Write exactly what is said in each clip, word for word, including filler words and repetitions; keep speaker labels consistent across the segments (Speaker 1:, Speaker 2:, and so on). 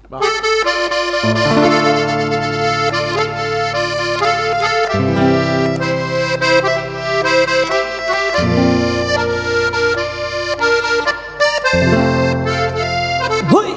Speaker 1: Va.
Speaker 2: ¡Uy!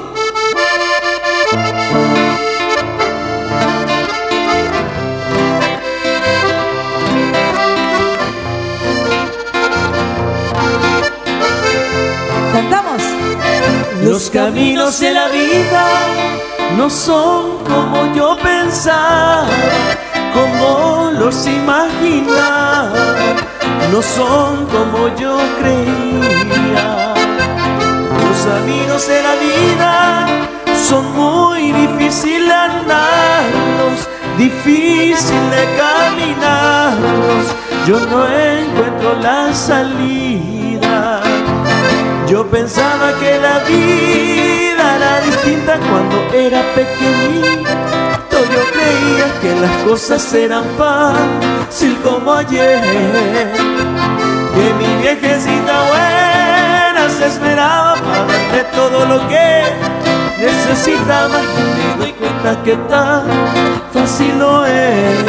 Speaker 2: Cantamos.
Speaker 3: Los caminos de la vida no son como yo pensaba, como los imaginaba, no son como yo creía. Los caminos de la vida son muy difíciles andarlos, difícil de caminarlos. Yo no encuentro la salida. Yo pensaba que la vida era distinta cuando era pequeñito. Yo creía que las cosas eran fácil como ayer, que mi viejecita buena se esperaba para darme todo lo que necesitaba. Y me doy cuenta que tan fácil no es,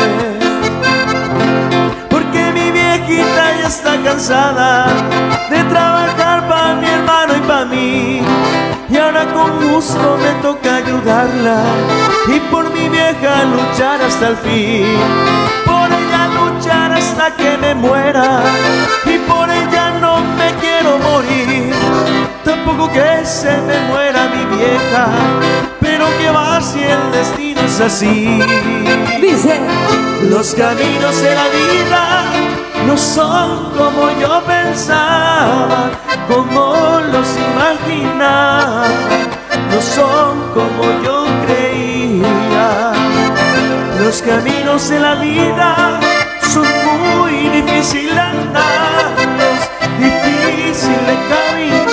Speaker 3: porque mi viejita ya está cansada de trabajar para mi hermano y para mí, y ahora con gusto me toca ayudarla y por mi vieja luchar hasta el fin, por ella luchar hasta que me muera, y por ella no me quiero morir, tampoco que se me muera mi vieja, pero que va si el destino es así.
Speaker 2: Dice:
Speaker 3: los caminos de la vida no son como yo pensaba, como los imaginaba, no son como yo creía. Los caminos de la vida son muy difíciles andarlos, difíciles de caminar.